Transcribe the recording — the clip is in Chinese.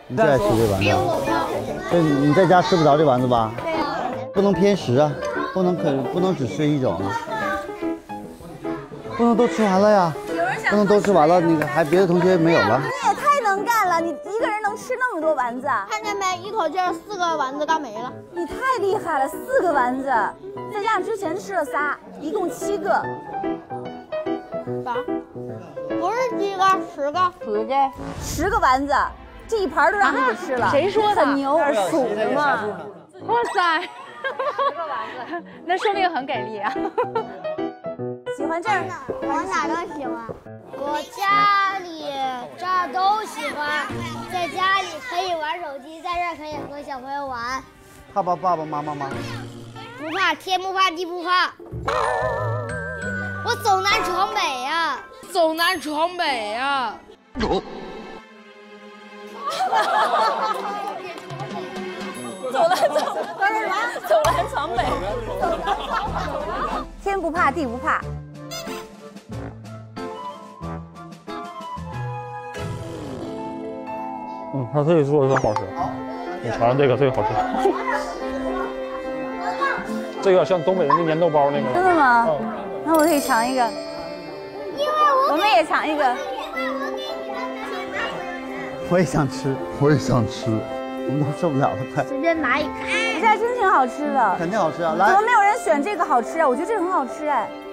你最爱吃这丸子？这你在家吃不着这丸子吧？ 对呀。 不能偏食啊，不能只吃一种啊，不能都吃完了呀。不能都吃完了，那个还别的同学没有了。 你也太能干了，你一个人能吃那么多丸子啊？ 看见没，一口气4个丸子干没了。 你太厉害了，4个丸子，再加上之前吃了仨，一共7个。 啥？不是几个，10个。 10个丸子，这一盘都让你给吃了。 谁说的？ 很牛， 数的嘛。哇塞，10个丸子，那说明很给力啊。 喜欢这儿？ 我哪都喜欢。我家里这儿都喜欢，在家里可以玩手机，在这儿可以和小朋友玩。 怕爸爸妈妈吗？ 不怕，天不怕地不怕。我走南闯北呀， 走南闯北呀。走南闯北。 天不怕地不怕。 他自己做的特好吃。你尝尝这个，这个好吃。这个像东北人的粘豆包那个。 真的吗？那我可以尝一个。我们也尝一个。 我也想吃，我也想吃，我们都受不了了，快！ 随便拿一个。 这还真挺好吃的。 肯定好吃啊！来， 怎么没有人选这个好吃啊？我觉得这个很好吃哎。